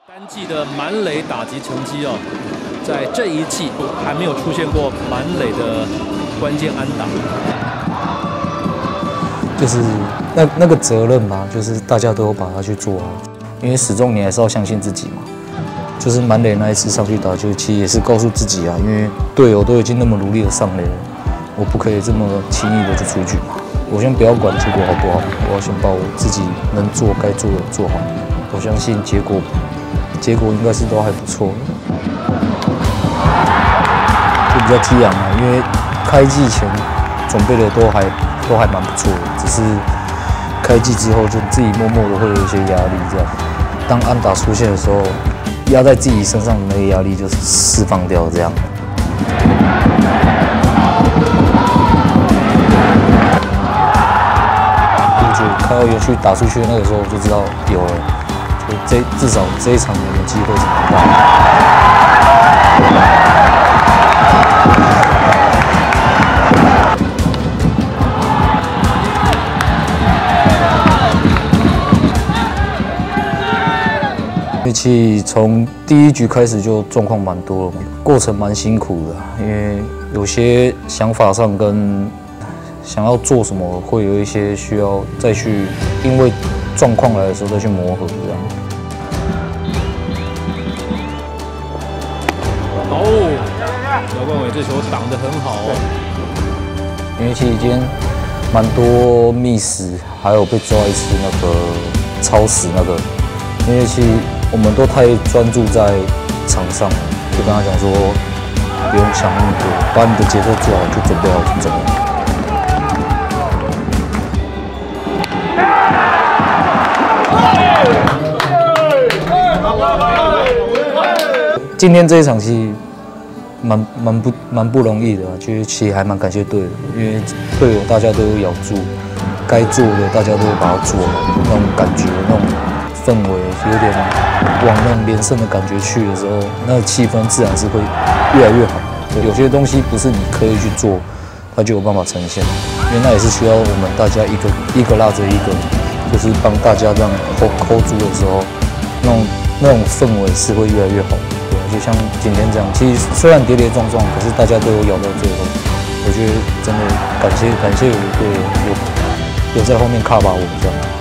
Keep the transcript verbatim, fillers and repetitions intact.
单季的满垒打击成绩哦，在这一季还没有出现过满垒的关键安打。 就是那那个责任吧，就是大家都有把它去做好，因为始终你还是要相信自己嘛。就是满垒那一次上去打，就其实也是告诉自己啊，因为队友都已经那么努力的上垒了，我不可以这么轻易的就出局嘛。我先不要管结果好不好，我要先把我自己能做该做的做好。我相信结果。 结果应该是都还不错，就比较激昂啊，因为开季前准备的都还都还蛮不错的，只是开季之后就自己默默的会有一些压力，这样。当安打出现的时候，压在自己身上的那个压力就是释放掉，这样。我觉得看到延续打出去的那个时候，我就知道有了。 这至少这一场我们机会是很大的。运气从第一局开始就状况蛮多了嘛，过程蛮辛苦的，因为有些想法上跟想要做什么会有一些需要再去，因为状况来的时候再去磨合这样。 哦，姚冠伟这球挡得很好哦。 因为其实今天蛮多 miss， 还有被抓一次那个超时那个，因为其实我们都太专注在场上了，就跟他讲说不用想那么多，把你的节奏做好，就准备好就走了。今天这一场戏。 蛮蛮不蛮不容易的、啊，其实其实还蛮感谢队的，因为队友大家都有咬住，该做的大家都有把它做好，那种感觉、那种氛围，有点往那种连胜的感觉去的时候，那个气氛自然是会越来越好。有些东西不是你刻意去做，它就有办法呈现，因为那也是需要我们大家一个一个拉着一个，就是帮大家这样 hold hold 住的时候，那种那种氛围是会越来越好。 就像今天这样，其实虽然跌跌撞撞，可是大家都有咬到最后。我觉得真的感谢感谢有一个有有在后面卡把我这样。